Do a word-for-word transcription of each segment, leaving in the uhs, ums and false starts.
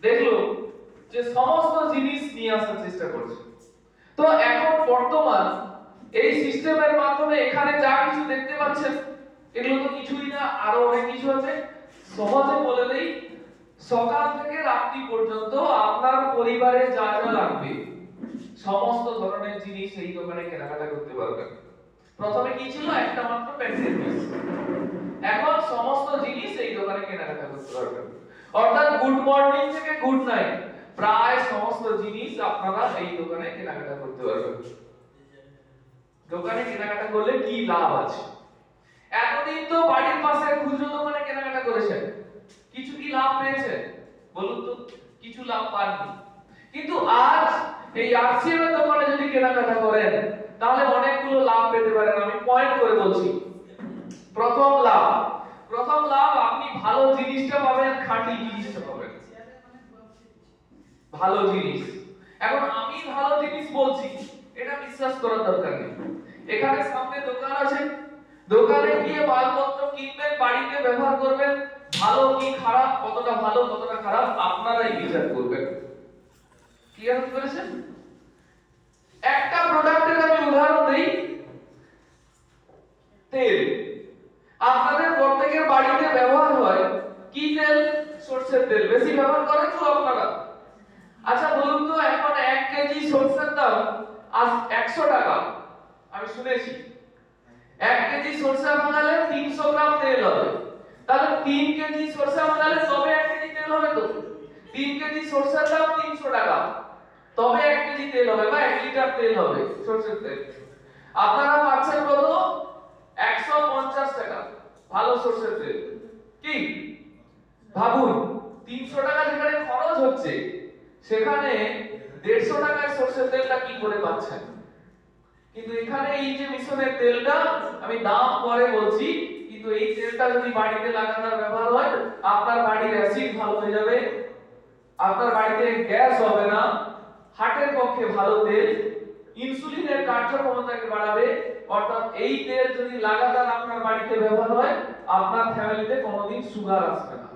দেখলো যে সমস্ত জিনিস নিয়ে আসার চেষ্টা করছে। তো এখন বর্তমান এই সিস্টেমের মাধ্যমে এখানে যা কিছু দেখতে পাচ্ছেন এগুলো তো কিছুই না, আরো অনেক কিছু আছে। সহজে বলে দেই, সকাল থেকে রাত্রি পর্যন্ত আপনার পরিবারে যা যা লাগবে সমস্ত ধরনের জিনিস এই দোকানে কেনাকাটা করতে পারবেন। প্রথমে কি ছিল? একটা মাত্র পেন্সিল পিস, এখন সমস্ত জিনিস এই দোকানে কেনাকাটা করতে পারবেন। অর্থাৎ গুড মর্নিং থেকে গুড নাইট প্রায় সমস্ত জিনিস আপনারা এই দোকানে কেনাকাটা করতে পারবেন। দোকানে কেনাকাটা করলে কি লাভ আছে? এতদিন তো বাড়ির পাশে খুচরো দোকানে কেনাকাটা করেছেন, কিছু কি লাভ পেয়েছেন? বলুন তো, কিছু লাভ পাননি। কিন্তু আজ এই আরসিএম এর দোকানে যদি কেনাকাটা করেন তাহলে অনেকগুলো লাভ পেতে পারেন। আমি পয়েন্ট করে বলছি। প্রথম লাভ, প্রথম লাভ আপনি ভালো জিনিসটা পাবেন, খাঁটি জিনিসটা পাবেন, ভালো জিনিস। এখন আমি ভালো জিনিস বলছি, এটা বিশ্বাস করার দরকার নেই। এখানে সামনে দোকান আছে, দোকানে গিয়ে মালপত্র কিনবেন, বাড়িতে ব্যবহার করবেন, ভালো কি খারাপ, কতটা ভালো কতটা খারাপ আপনারাই বিচার করবেন। ক্লিয়ার হতে পেরেছেন? একটা প্রোডাক্টের আমি উদাহরণ দেই, তেল। আপনাদের প্রত্যেকের বাড়িতে ব্যবহার হয় কি তেল? সরষের তেল। বেশি ব্যবহার করেন তো আপনারা? আচ্ছা বলুন তো, এখন এক কেজি সরষের দাম আজ একশো টাকা, আমি শুনেছি। এক কেজি সরষে ভাঙালে তিনশো গ্রাম তেল হবে, তাহলে তিন কেজি সরষে ভাঙালে তবে এক কেজি তেল হবে। তো তিন কেজি সরষের দাম তিনশো টাকা, তবে এক কেজি তেল হবে বা এক লিটার তেল হবে সরষের তেল। আপনারা পাচ্ছেন কত? একশো পঞ্চাশ টাকা ভালো সরষের তেল। কি ভাবুন, তিনশো টাকা যেখানে খরচ হচ্ছে সেখানে দেড়শো টাকায় সরষের তেলটা কি করে পাচ্ছেন? কিন্তু এখানে এই যে মিশনের তেলটা, আমি দাম পরে বলছি, কিন্তু এই তেলটা যদি বাড়িতে লাগাতার ব্যবহার হয় আপনার বাড়ির অ্যাসিড ভালো হয়ে যাবে, আপনার বাড়িতে গ্যাস হবে না, হার্টের পক্ষে ভালো তেল, ইনসুলিনের কার্যক্ষমতাকে বাড়াবে। অর্থাৎ এই তেল যদি লাগাতার আপনার বাড়িতে ব্যবহার হয় আপনার ফ্যামিলিতে কোনোদিন সুগার আসবে না,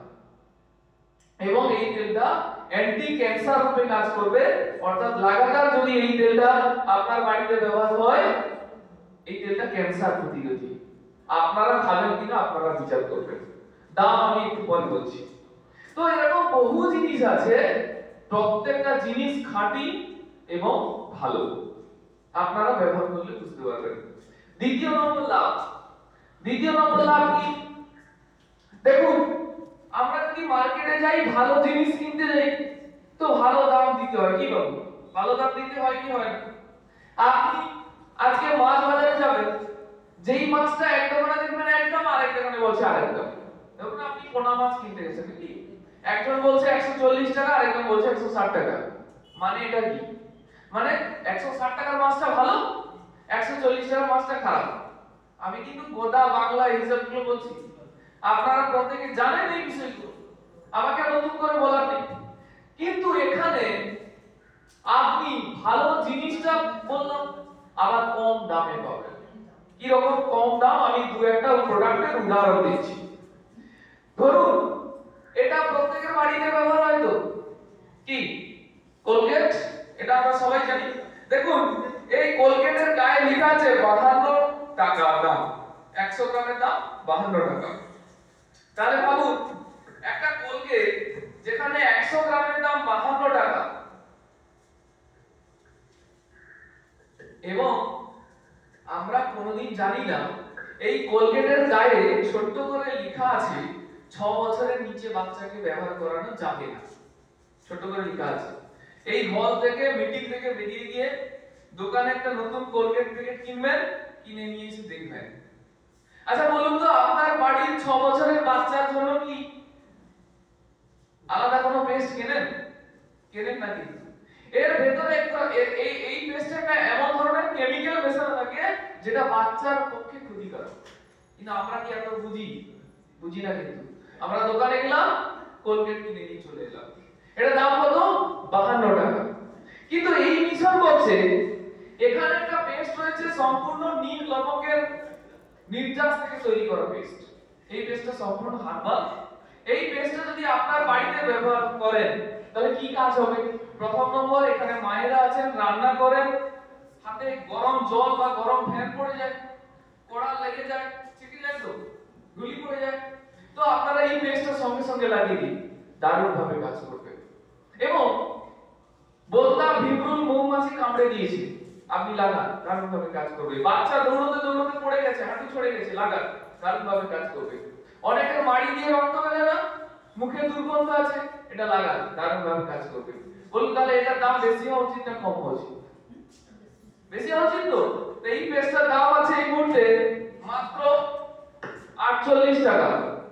এবং এই তেলটা অ্যান্টি ক্যান্সার রূপে কাজ করবে। অর্থাৎ লাগাতার যদি এই তেলটা আপনার বাড়িতে ব্যবহার হয়, এই তেলটা ক্যান্সার প্রতিরোধী। আপনারা খাবেন কিনা আপনারা বিচার করবেন, দাম আমি একটু পরে বলছি। তো এরকম বহু জিনিস আছে, প্রত্যেকটা জিনিস খাঁটি এবং ভালো, আপনারা ব্যবহার করলে বুঝতে পারবেন। দ্বিতীয় নম্বর লাভ, দ্বিতীয় নম্বর লাভ কি? দেখুন, আমরা যদি মার্কেটে যাই, ভালো জিনিস কিনতে যাই, তো ভালো দাম দিতে হয়। কি বাবু, ভালো দাম দিতে হয় কি হয় না? আপনি আজকে মাছ বাজারে যাবেন, যেই মাছটা এক দোকানে দেখবেন এক দাম, আর এক দোকানে বলছে আরেক দাম। দেখুন আপনি পোনা মাছ কিনতে গেছেন, কি একজন বলছে একশো চল্লিশ টাকা, আরেকজন বলছে একশো ষাট টাকা। মানে এটা কি? মানে একশো ষাট টাকার মাছটা ভালো, একশো চল্লিশ টাকার মাছটা খারাপ। আমি কিন্তু গোদা বাংলা হিসাবগুলো বলছি, আপনারা প্রত্যেকে জানেন এই বিষয়গুলো, আমাকে নতুন করে বলার নেই। কিন্তু এখানে আপনি ভালো জিনিসটা বললাম, আবার কম দামে পাবেন। কি রকম কম দাম? আমি দু একটা প্রোডাক্টের উদাহরণ দিচ্ছি। ধরুন এটা প্রত্যেকের বাড়িতে ব্যবহার হয়, তো কি কোলগেট, এটা আমরা সবাই জানি। দেখুন এই কোলগেটের গায়ে লেখা আছে বাহান্ন টাকা দাম, একশো গ্রামের দাম বাহান্ন টাকা। তাহলে ভাবুন, একটা কোলগেট যেখানে একশো গ্রামের দাম বাহান্ন টাকা, এবং আমরা কোনোদিন জানি না এই কোলগেটের গায়ে ছোট্ট করে লেখা আছে ছ বছরের নিচে বাচ্চাকে ব্যবহার করানো যাবে না, ছোট করে লেখা আছে। এই হল থেকে মিটিং থেকে বেরিয়ে গিয়ে দোকানে একটা নতুন কোলগেট প্যাকেট কিনবেন, কিনে নিয়ে এসে দেখবেন। আচ্ছা বলুন তো, আপনার বাড়ির ছ বছরের বাচ্চার জন্য কি আলাদা কোনো পেস্ট কেনেন? কেনেন না? কিন্তু এর ভেতরে একটা এই এই পেস্টে একটা এমন ধরনের কেমিক্যাল মেশানো থাকে যেটা বাচ্চার পক্ষে ক্ষতিকারক। কিন্তু আমরা কি এত বুঝি? বুঝি না। কিন্তু আমরা দোকানে গেলাম, কোলগেট কিনে নিয়ে চলে এলাম, এটা দাম কত? বাহান্ন টাকা। কিন্তু এই মিশন বলছে এখানে একটা পেস্ট রয়েছে সম্পূর্ণ নীল লবণের নির্যাস থেকে তৈরি করা পেস্ট। এই পেস্টটা সম্পূর্ণ হার্বাল এই পেস্টটা যদি আপনার বাড়িতে ব্যবহার করেন তাহলে কি কাজ হবে? প্রথম নম্বর, এখানে মায়েরা আছেন, রান্না করেন, হাতে গরম জল বা গরম ফ্যান পড়ে যায়, কড়া লেগে যায়, চিটে যায়, তো গুলি পড়ে যায়, তো আপনারা এই পেস্টটা সঙ্গে সঙ্গে লাগিয়ে দিন, দারুণ ভাবে কাজ করবে। এবং বলতা ভিমরুল মৌমাছি কামড়ে দিয়েছে, আপনি লাগান, দারুণ ভাবে কাজ করবে। বাচ্চা দৌড়তে দৌড়তে পড়ে গেছে, হাঁটু ছড়ে গেছে, লাগান, দারুণ ভাবে কাজ করবে। অনেকের মাড়ি দিয়ে রক্ত বের হয় না, মুখে দুর্গন্ধ আছে, এটা লাগান, দারুণ ভাবে কাজ করবে। বলুন তাহলে এটার দাম বেশি হওয়া উচিত না কম হওয়া উচিত? বেশি হওয়া উচিত। তো এই পেস্টটার দাম আছে এই মুহূর্তে মাত্র আটচল্লিশ টাকা।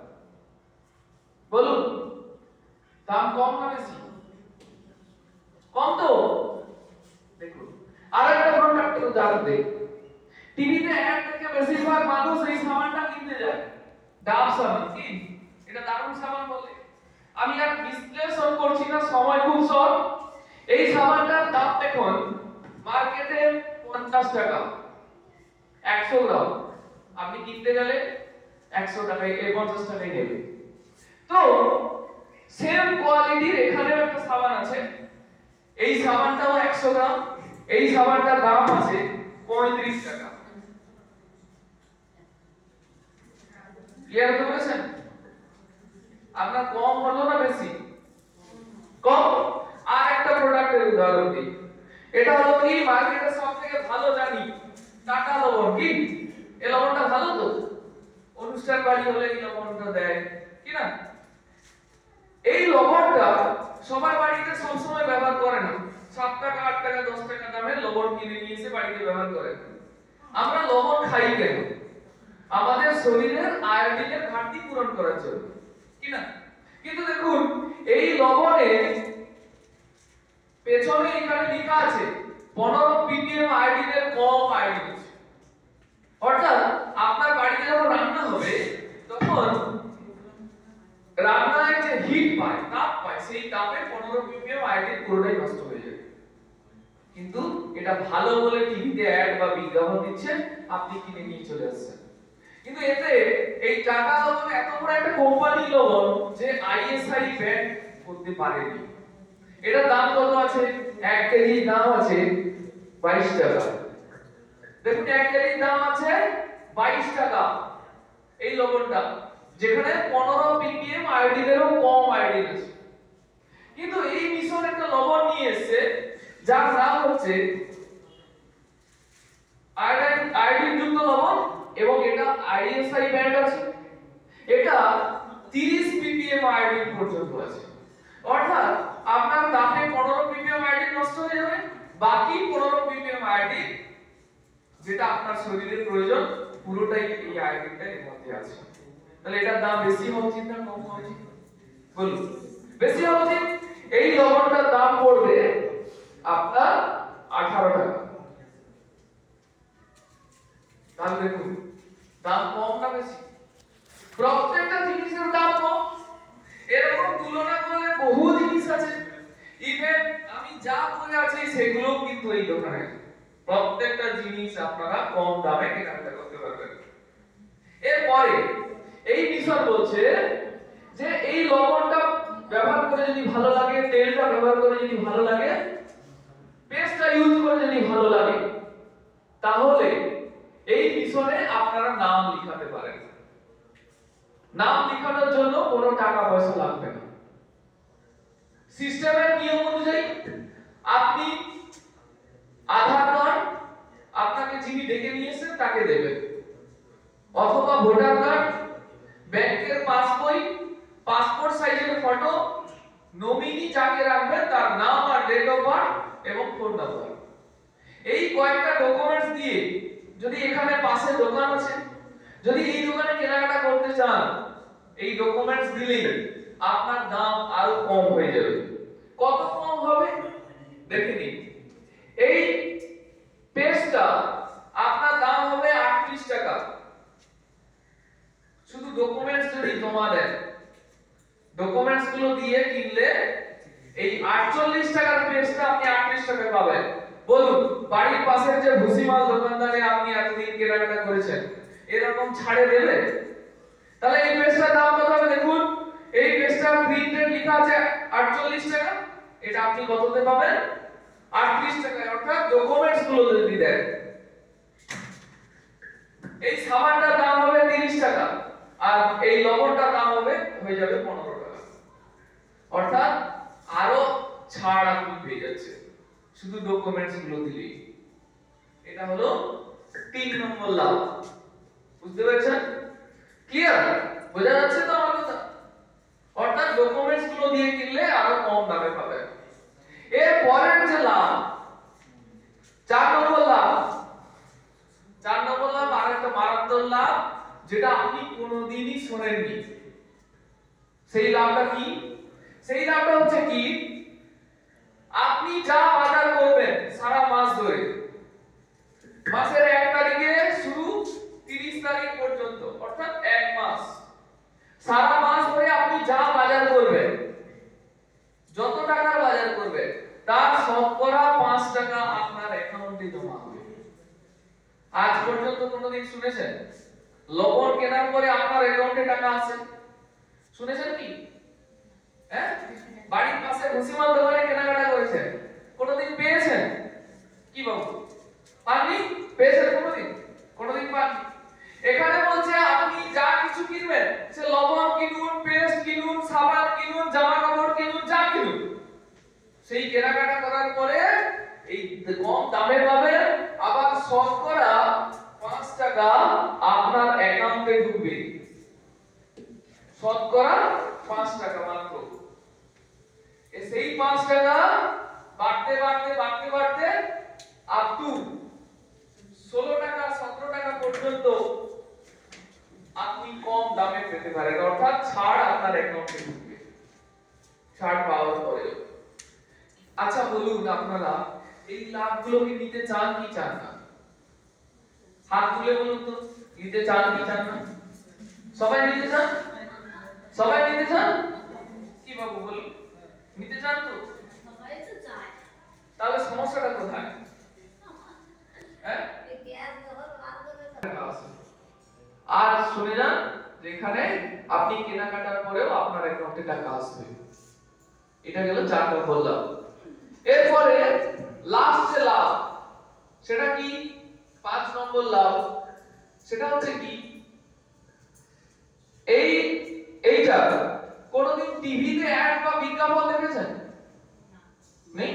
বলুন দাম কম না বেশি? কম তো। দেখুন আরেকটা প্রোডাক্টের উদাহরণ দেই। টিভিতে অ্যাড দেখে বেশিরভাগ মানুষ এই সাবানটা কিনতে যায়, ডাব সাবান। কি এটা দারুণ সাবান বলে। আমি আর বিশ্লেষণ করছি না, সময় খুব শর্ট। এই সাবানটার দাম দেখুন মার্কেটে পঞ্চাশ টাকা একশো গ্রাম, আপনি কিনতে গেলে একশো টাকায় এই পঞ্চাশ টাকায় নেবে। তো সেম কোয়ালিটির এখানেও একটা সাবান আছে, এই সাবানটাও একশো গ্রাম, এই সাবানটার দাম আছে পঁয়ত্রিশ টাকা। ক্লিয়ার হতে পেরেছেন? আপনার কম হলো না বেশি? কম। আর একটা প্রোডাক্টের উদাহরণ দিই। এটা হলো কি মার্কেটে সবথেকে ভালো জানি টাটা লবণ। কি এই লবণটা ভালো তো? অনুষ্ঠান বাড়ি হলে এই লবণটা দেয় কি না? এই লবণটা সবার বাড়িতে সবসময় ব্যবহার করে না, সাত টাকা আট টাকা দশ টাকা দামের লবণ কিনে নিয়ে এসে বাড়িতে ব্যবহার করে। আমরা লবণ খাই কেন? আমাদের শরীরের আয়োডিনের ঘাটতি পূরণ করার জন্য, কি না? কিন্তু দেখুন এই লবণে পেছনে এখানে লেখা আছে পনেরো পিপিএম আয়োডিনের কম আয়োডিন আছে। অর্থাৎ আপনার বাড়িতে যখন রান্না হবে তখন রান্নায় যে হিট পায়, তাপ পায়, সেই তাপে পনেরো পিপিএম আয়োডিন পুরোটাই নষ্ট হয়ে যায়। কিন্তু এটা ভালো বলে টিভিতে অ্যাড বা বিজ্ঞাপন দিচ্ছে, আপনি কিনে নিয়ে চলে আসছেন। কিন্তু এতে এই টাটা লবণ এত বড় একটা কোম্পানি লবণ যে আইএসআই ব্যান্ড করতে পারেনি। এটার দাম কত আছে? এক কেজির দাম আছে বাইশ টাকা। দেখুন এক কেজির দাম আছে বাইশ টাকা এই লবণটা, যেখানে পনেরো পিপিএম আয়োডিনেরও কম আয়োডিন আছে। কিন্তু এই মিশন একটা লবণ নিয়ে এসেছে যার নাম হচ্ছে আয়োডিন আয়োডিন যুক্ত লবণ, এবং এটা আইএসআই ব্যান্ড আছে। এটা তিরিশ পিপিএম আয়োডিন পর্যন্ত আছে। অর্থাৎ আপনার তাপে পনেরো পিপিএম আয়োডিন নষ্ট হয়ে যাবে, বাকি পনেরো পিপিএম আয়োডিন যেটা আপনার শরীরের প্রয়োজন পুরোটাই এই আয়োডিনটা এর মধ্যে আছে। তাহলে এটার দাম বেশি হওয়া উচিত না কম হওয়া উচিত? বলুন বেশি হওয়া উচিত। এই লবণটার দাম পড়বে আপনার আঠারো টাকা। তাহলে দেখুন দাম কম না বেশি? প্রত্যেকটা জিনিসের দাম কম। এরকম তুলনা করলে বহু জিনিস আছে, ইভেন আমি যা বলে আছি সেগুলো কিন্তু এই দোকানে প্রত্যেকটা জিনিস আপনারা কম দামে কেনাকাটা করতে পারবেন। এরপরে এই বিষয় বলছে যে এই লবণটা ব্যবহার করে যদি ভালো লাগে, তেলটা ব্যবহার করে যদি ভালো লাগে, পেস্টটা ইউজ করে যদি ভালো লাগে, তাহলে এই মিশনে আপনারা নাম লিখাতে পারেন। নাম লিখানোর জন্য কোনো টাকা পয়সা লাগবে না। সিস্টেমের নিয়ম অনুযায়ী আপনি আধার কার্ড আপনাকে যিনি ডেকে নিয়েছেন তাকে দেবেন, অথবা ভোটার কার্ড, ব্যাংকের পাসবই, পাসপোর্ট সাইজের ফটো, নমিনি যাকে রাখবেন তার নাম আর ডেট অফ বার্থ এবং ফোন নাম্বার। এই কয়েকটা ডকুমেন্টস দিয়ে, যদি এখানে পাশে দোকান আছে, যদি এই দোকানে কেনাকাটা করতে চান, এই ডকুমেন্টস দিলেই আপনার দাম আরো কম হয়ে যাবে। কত কম হবে দেখে নিন। এই পেস্টটা আপনার দাম হবে আটত্রিশ টাকা, শুধু ডকুমেন্টস যদি জমা দেন, ডকুমেন্টস গুলো দিয়ে কিনলে এই আটচল্লিশ টাকার পেস্টটা আপনি আটত্রিশ টাকায় পাবেন। বলুন বাড়ির পাশের যে ভুসিমাল দোকানদারে আপনি এতদিন কেনাকাটা করেছেন, এরকম ছাড়ে দেবে? তাহলে এই পেস্টটার দাম কত হবে দেখুন। এই পেজটা প্রিন্টেড লেখা আছে আটচল্লিশ টাকা, এটা আপনি কততে পাবেন? আটত্রিশ টাকায়, অর্থাৎ ডকুমেন্টস গুলো যদি দেন। এই সাবানটার দাম হবে তিরিশ টাকা আর এই লবণটার দাম হবে হয়ে যাবে পনেরো টাকা, অর্থাৎ আরো ছাড় আপনি পেয়ে যাচ্ছেন শুধু ডকুমেন্টস গুলো দিলেই। এটা হলো তিন নম্বর লাভ। বুঝতে পেরেছেন? ক্লিয়ার? বোঝা যাচ্ছে তো আমার কথা? অর্থাৎ ডকুমেন্টস গুলো দিয়ে কিনলে আরো কম দামে পাবেন। এর পরের যে লাভ, চার নম্বর লাভ, চার নম্বর লাভ আর একটা মারাত্মক লাভ যেটা আপনি কোনোদিনই শোনেননি। সেই লাভটা কি? সেই লাভটা হচ্ছে কি, আপনি যা বাজার করবেন সারা মাস ধরে, মাসের এক তারিখে শুরু তিরিশ তারিখ পর্যন্ত, অর্থাৎ এক মাস, সারা মাস ধরে আপনি যা বাজার করবেন, যত টাকার বাজার করবেন, তার শতকরা পাঁচ টাকা আপনার অ্যাকাউন্টে জমা হবে। আজ পর্যন্ত কোনোদিন শুনেছেন লবণ কেনার পরে আপনার অ্যাকাউন্টে টাকা আসে? শুনেছেন কি? হ্যাঁ, বাড়ির পাশে ভুসিমাল দোকানে কেনাকাটা করেছেন, কোনোদিন পেয়েছেন কি বাবু? পাননি? পেয়েছেন কোনোদিন? কোনোদিন পাননি। এখানে বলছে আপনি যা কিছু কিনবেন, সে লবণ কিনুন, পেস্ট কিনুন, সাবান কিনুন, জামা কাপড় কিনুন, যা কিনুন, সেই কেনাকাটা করার পরে এই কম দামে পাবেন, আবার শতকরা পাঁচ টাকা আপনার অ্যাকাউন্টে ঢুকবে। শতকরা পাঁচ টাকা মাত্র। সেই পাঁচ টাকা বাড়তে বাড়তে বাড়তে বাড়তে আপ টু ষোলো টাকা সতেরো টাকা পর্যন্ত আপনি কম দামে পেতে পারেন, অর্থাৎ ছাড় আপনার অ্যাকাউন্টে ঢুকবে ছাড় পাওয়ার পরে। আচ্ছা বলুন, আপনারা এই লাভগুলো কি নিতে চান কি চান না? হাত তুলে বলুন তো, নিতে চান কি চান না? সবাই নিতে চান? সবাই নিতে চান? কি বাবু বলুন, নিতে চান তো? সবাই তো চায়। তাহলে সমস্যাটা কোথায়? হ্যাঁ, আর শুনে যান, যেখানে আপনি কেনাকাটার পরেও আপনার অ্যাকাউন্টে টাকা আসবে। এটা গেল চার নম্বর লাভ। এরপরে লাস্ট যে লাভ, সেটা কি? পাঁচ নম্বর লাভ। সেটা হচ্ছে কি, এই এইটা কোনদিন টিভিতে অ্যাড বা বিজ্ঞাপন দেখেছেন? নেই?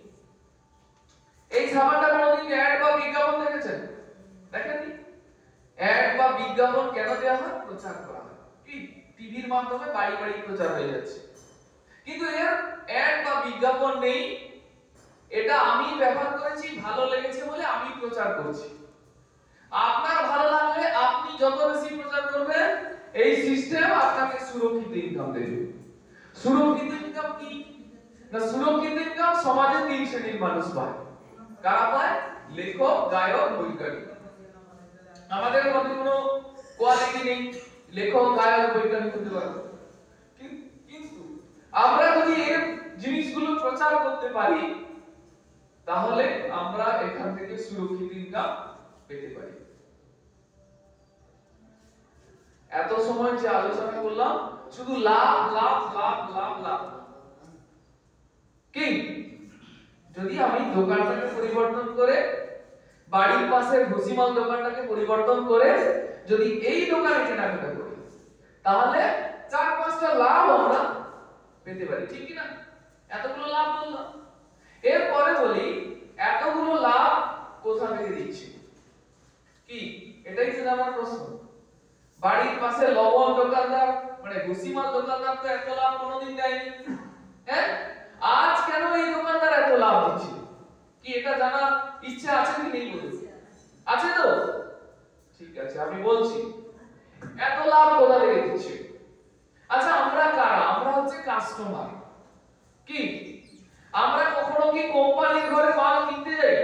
এই সাবানটা কোনদিন অ্যাড বা বিজ্ঞাপন দেখেছেন? দেখেননি? অ্যাড বা বিজ্ঞাপন কেন দেওয়া হয়? প্রচার করা হয়। কি টিভির মাধ্যমে বাড়ি বাড়ি প্রচার হয়ে যাচ্ছে, কিন্তু এর অ্যাড বা বিজ্ঞাপন নেই। এটা আমি ব্যবহার করেছি, ভালো লেগেছে বলে আমি প্রচার করছি। আপনার ভালো লাগলে আপনি যত বেশি প্রচার করবেন, এই সিস্টেম আপনাকে সুরক্ষিত ইনকাম দেবে। সুরক্ষিত ইনকাম কি না? সুরক্ষিত ইনকাম সমাজে তিন শ্রেণীর মানুষ পায়। কারা পায়? লেখক, গায়ক, বৈজ্ঞানিক। আমাদের মধ্যে কোনো কোয়ালিটি নেই, লেখক, গায়ক, বৈজ্ঞানিক হতে পারবো, কিন্তু আমরা যদি এই জিনিসগুলো প্রচার করতে পারি, তাহলে আমরা এখান থেকে সুরক্ষিত ইনকাম পেতে পারি। এত সময় যে আলোচনা করলাম, শুধু লাভ লাভ লাভ লাভ লাভ। কি যদি আমি দোকানটাকে পরিবর্তন করে, বাড়ির পাশের ভুসিমাল দোকানটাকে পরিবর্তন করে যদি এই দোকানে কেনাকাটা করি, তাহলে চার পাঁচটা লাভ আমরা পেতে পারি, ঠিক কি না? এতগুলো লাভ বললাম। এরপরে বলি, এতগুলো লাভ কোথা থেকে দিচ্ছি? কি এটাই তো আমার প্রশ্ন। বাড়ির পাশে লবণ দোকানদার মানে ভুসিমাল দোকানদার তো এত লাভ কোনোদিন দেয়নি। হ্যাঁ, আজ কেন এই দোকানদার এত লাভ দিচ্ছে? কি এটা জানার ইচ্ছা আছে কি নেই? বলুন, আছে তো? ঠিক আছে, আমি বলছি এত লাভ কোথা থেকে দিচ্ছে। আচ্ছা, আমরা কারা? আমরা হচ্ছে কাস্টমার। কি আমরা কখনো কি কোম্পানির ঘরে মাল কিনতে যাই?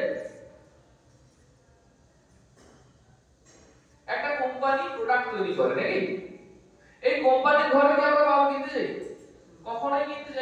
একটা কোম্পানি প্রোডাক্ট তৈরি করে নাকি? এই কোম্পানির ঘরে কি আমরা মাল কিনতে যাই? কখনোই কিনতে যাই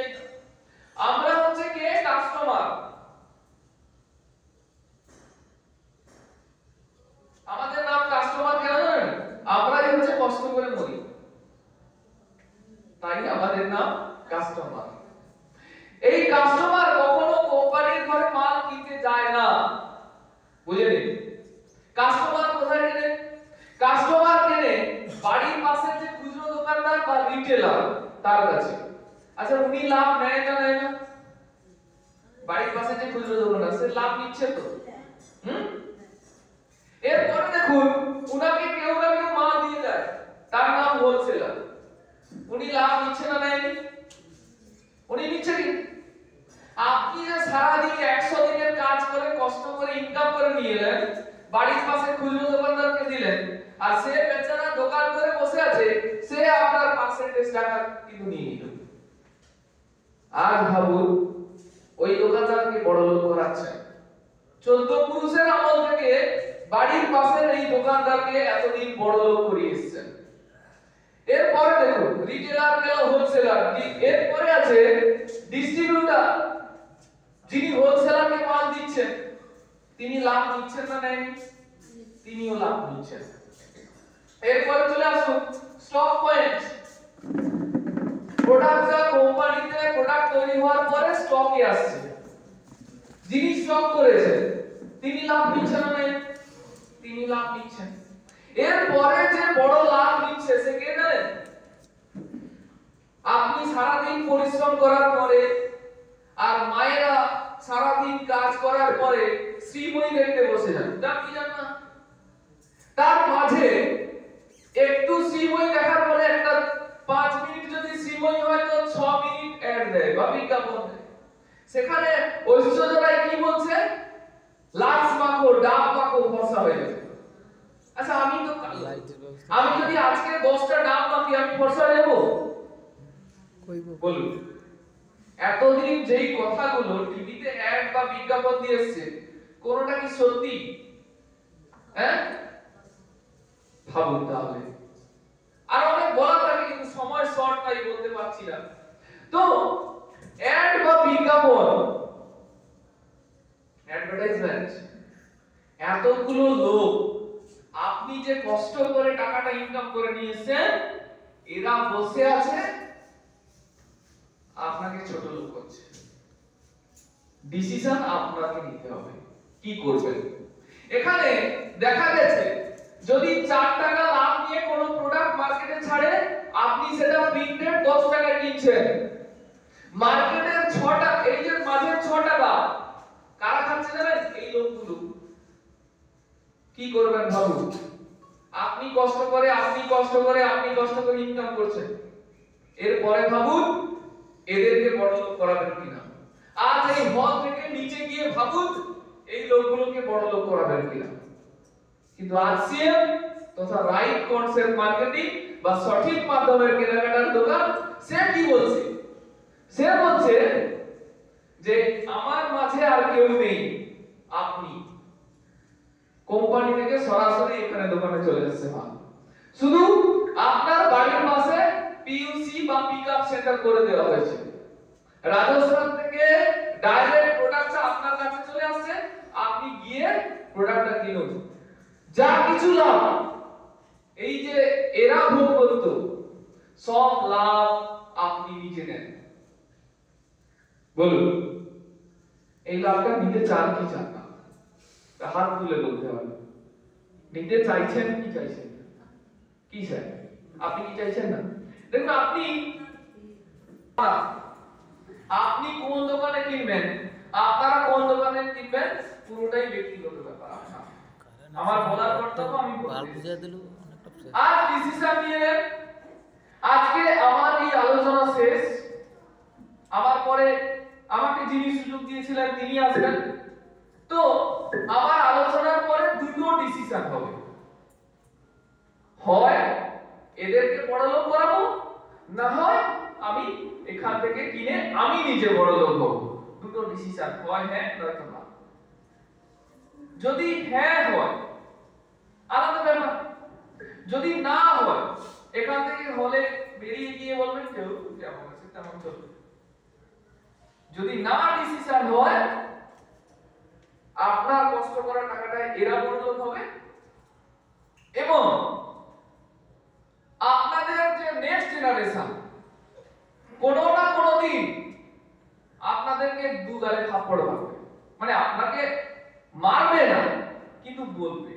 আচ্ছা উনি লাভ নেয় না নেয় না? বাড়ির পাশে যে খুচরো দোকান আছে লাভ নিচ্ছে তো। হুম এরপরে দেখুন উনাকে কেউ না কেউ মাল দিয়ে যায়, তার নাম হোলসেলার। উনি লাভ নিচ্ছে না নেয়নি? উনি নিচ্ছে কি? আপনি যে সারাদিন একশো দিনের কাজ করে কষ্ট করে ইনকাম করে নিয়ে এলেন, বাড়ির পাশে খুচরো দোকানদারকে দিলেন, আর সে বেচারা দোকান করে বসে আছে, সে আপনার পার্সেন্টেজ টাকা কিন্তু নিয়ে নিল। আর ভাবুন ওই দোকানদারকে বড় লোক করাচ্ছেন। চোদ্দ পুরুষের আমল থেকে বাড়ির পাশের এই দোকানদারকে এতদিন বড় লোক করিয়ে এসেছেন। এরপরে দেখুন রিটেলার গেল হোলসেলার, এরপরে আছে ডিস্ট্রিবিউটর, যিনি হোলসেলারকে মাল দিচ্ছেন, তিনি লাভ নিচ্ছেন না নেন? তিনিও লাভ নিচ্ছেন। এরপরে চলে আসুন স্টক পয়েন্ট। প্রোডাক্টটা কোম্পানিতে প্রোডাক্ট তৈরি হওয়ার পরে স্টকে আসছে, যিনি স্টক করেছেন তিনি লাভ নিচ্ছেন না নেন? তিনি লাভ নিচ্ছেন। এরপরে যে বড় লাভ নিচ্ছে সে কে জানেন? আপনি সারাদিন পরিশ্রম করার পরে আর মায়েরা সারাদিন কাজ করার পরে শ্রীময়ী দেখতে বসে যান, তা কি জান না? তার মাঝে একটু শ্রীময়ী দেখার পরে একটা পাঁচ মিনিট যদি শ্রীময়ী হয় তো ছ মিনিট অ্যাড দেয় বা বিজ্ঞাপন দেয়। সেখানে ঐশ্বর্যরাই কি বলছে? লাক্স মাখো, ডাব মাখো, ফর্সা হয়ে যাবে। আচ্ছা আমি তো আমি যদি আজকে দশটা ডাব মাখি আমি ফর্সা হয়ে যাব? বলুন এতদিন যেই কথাগুলো টিভিতে অ্যাড বা বিজ্ঞাপন দিয়ে এসেছে কোনটা কি সত্যি? হ্যাঁ ভাবুন তাহলে। আর অনেক বলা থাকে কিন্তু সময় শর্ট তাই বলতে পারছি না। তো অ্যাড বা বিজ্ঞাপন, অ্যাডভার্টাইজমেন্ট, এতগুলো লোক আপনি যে কষ্ট করে টাকাটা ইনকাম করে নিয়েছেন, এরা বসে আছে আপনাকে ছোট লোক করছে। ডিসিশন আপনাকে নিতে হবে কি করবেন। এখানে দেখা গেছে যদি চার টাকা লাভ নিয়ে কোনো প্রোডাক্ট মার্কেটে ছাড়ে, আপনি সেটা প্রিন্টেড দশ টাকায় কিনছেন। মার্কেটের ছ টাকা, এই যে মাঝের ছ টাকা কারা খাচ্ছে জানেন? এই লোকগুলো। কি করবেন ভাবুন। আপনি কষ্ট করে আপনি কষ্ট করে আপনি কষ্ট করে ইনকাম করছেন, এরপরে ভাবুন এদেরকে বড় লোক করাবেন কিনা। আজ এই হল থেকে নিচে গিয়ে ভাবুন এই লোকগুলোকে বড় লোক করাবেন কিনা। কিন্তু আরসিএম তথা রাইট কনসেপ্ট মার্কেটিং বা সঠিক মাধ্যমের কেনাকাটার দোকান সে কি বলছে? সে বলছে যে আমার মাঝে আর কেউ নেই, আপনি কোম্পানি থেকে সরাসরি এখানে দোকানে চলে যাচ্ছে মাল, শুধু আপনার বাড়ির পাশে পিইউসি বা পিকআপ সেন্টার করে দেওয়া হয়েছে। রাজস্থান থেকে ডাইরেক্ট প্রোডাক্টটা আপনার কাছে চলে আসছে, আপনি গিয়ে প্রোডাক্টটা কিনুন। যা কিছু লাভ এই যে এরা ভোগ করত, সব লাভ আপনি নিজে নেন। বলুন এই লাভটা নিতে চান কি চান না? হাত তুলে বলতে হবে। নিতে চাইছেন কি চাইছেন? কি চাই? আপনি কি চাইছেন না? দেখুন আপনি আপনি কোন দোকানে কিনবেন, আপনারা কোন দোকানে কিনবেন, পুরোটাই ব্যক্তিগত ব্যাপার। আমার বলার কর্তব্য আমি বুঝিয়ে দিল। আজ ডিসিশন নিয়ে নেন। আজকে আমার এই আলোচনা শেষ। আমার পরে আমাকে যিনি সুযোগ দিয়েছিলেন তিনি আসবেন। তো আমার আলোচনার পরে দুটো ডিসিশন হবে, হয় এদেরকে বড় লোক করাবো, না হয় আমি এখান থেকে কিনে আমি নিজে বড় লোক হব। দুটো ডিসিশন, হয় হ্যাঁ নয়তো না। যদি হ্যাঁ হয় আলাদা ব্যাপার, যদি না হয় এখান থেকে হলে বেরিয়ে গিয়ে বলবেন কেউ যেমন আছে তেমন চলবে। যদি না ডিসিশন হয় আপনার কষ্ট করা টাকাটা এরা বড় লোক হবে এবং আপনাদের যে নেক্সট জেনারেশন কোনো না কোনো দিন আপনাদেরকে দুগালে থাপ্পড় মারবে। মানে আপনাকে মারবে না কিন্তু বলবে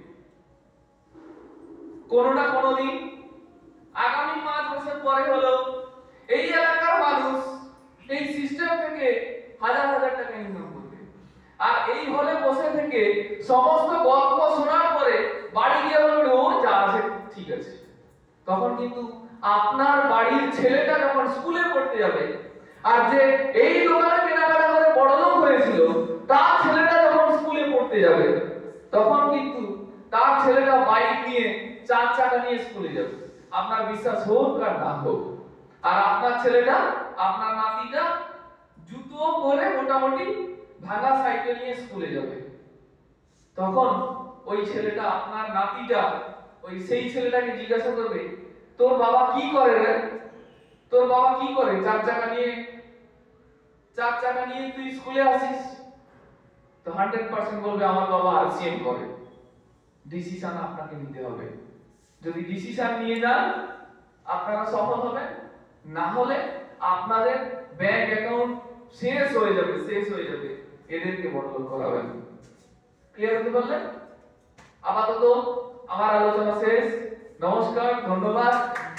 কোনো না কোনো দিন। আগামী পাঁচ বছর পরে হলো এই এলাকার মানুষ এই সিস্টেম থেকে হাজার হাজার টাকা ইনকাম করবে। আর এই হলে বসে থেকে সমস্ত গল্প শোনার পরে বাড়ি গিয়ে বলবে ও যা আছে ঠিক আছে। তখন কিন্তু আপনার বাড়ির ছেলেটা যখন স্কুলে পড়তে যাবে, আর যে এই দোকানে কেনাকাটা করে বড়লোক হয়েছিল তার ছেলেটা যখন স্কুলে পড়তে যাবে, তখন কিন্তু তার ছেলেটা বাইক নিয়ে চার চাকা নিয়ে স্কুলে যাবে, আপনার বিশ্বাস হোক আর না হোক। আর আপনার ছেলেটা, আপনার নাতিটা জুতো পরে মোটামুটি ভাঙা সাইকেল নিয়ে স্কুলে যাবে। তখন ওই ছেলেটা, আপনার নাতিটা ওই সেই ছেলেটাকে জিজ্ঞাসা করবে, তোর বাবা কি করে রে? তোর বাবা কি করে চার চাকা নিয়ে চার চাকা নিয়ে তুই স্কুলে আসিস? তো হান্ড্রেড পার্সেন্ট বলবে আমার বাবা আরসিএম করে। ডিসিশন আপনাকে নিতে হবে। যদি ডিসিশন নিয়ে যান আপনারা সফল হবেন, না হলে আপনাদের ব্যাংক অ্যাকাউন্ট শেষ হয়ে যাবে, শেষ হয়ে যাবে। এদেরকে বড়লোক করাবেন। ক্লিয়ার হতে পারলেন? আপাতত আমার আলোচনা শেষ। নমস্কার, ধন্যবাদ।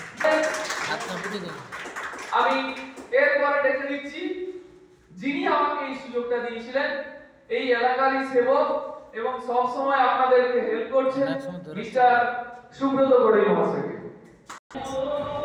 আমি এরপরে ডেকে দিচ্ছি যিনি আমাকে এই সুযোগটা দিয়েছিলেন, এই এলাকারই সেবক এবং সব সময় আপনাদেরকে হেল্প করছেন, মিস্টার সুব্রত গড়াই মহাশয়কে।